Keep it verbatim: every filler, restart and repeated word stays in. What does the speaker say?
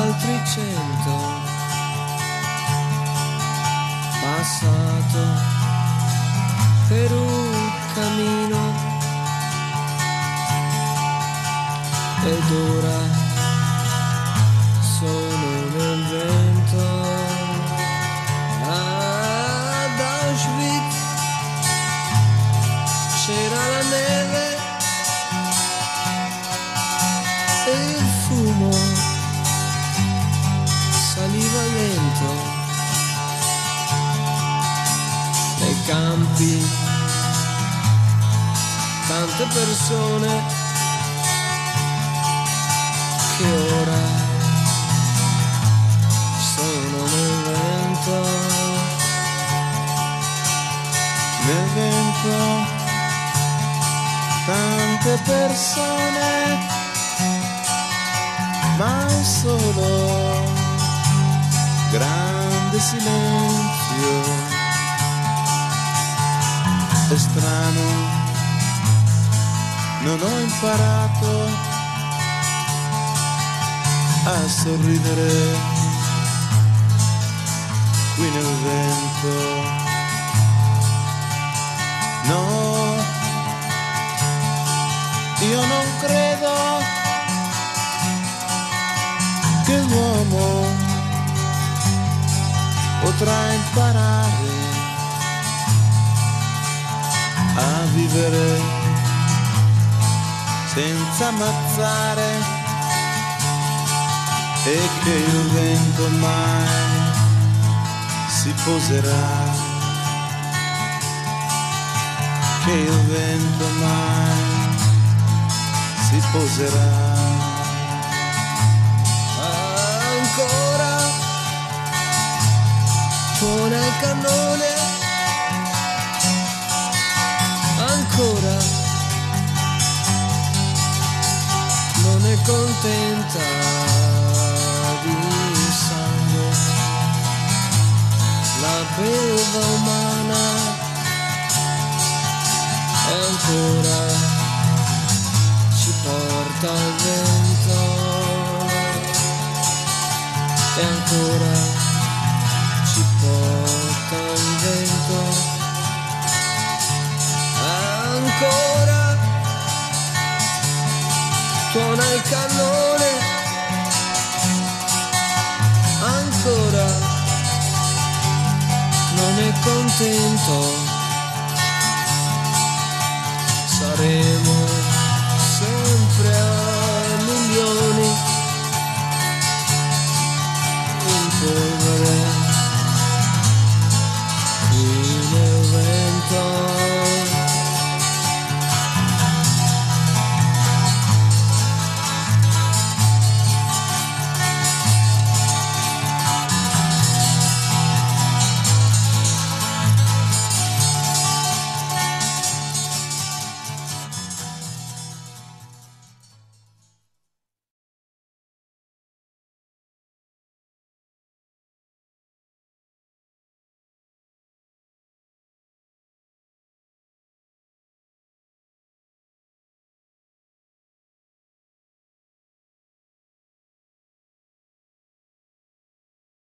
altri cento, passato per un cammino ed ora sono nel vento. Ad Auschwitz c'era la neve e il fumo saliva lento nei campi, tante persone che ora sono nel vento, nel vento, tante persone, ma un solo grande silenzio. È strano, non ho imparato a sorridere qui nel vento. No, io non credo che l'uomo potrà imparare a vivere senza ammazzare, e che il vento mai si poserà, che il vento mai si poserà. Ancora suona il cannone, ancora non è contenta di sangue la belva umana, e ancora ci porta il vento, e ancora ci porta il vento, ancora suona il cannone, ancora non è contento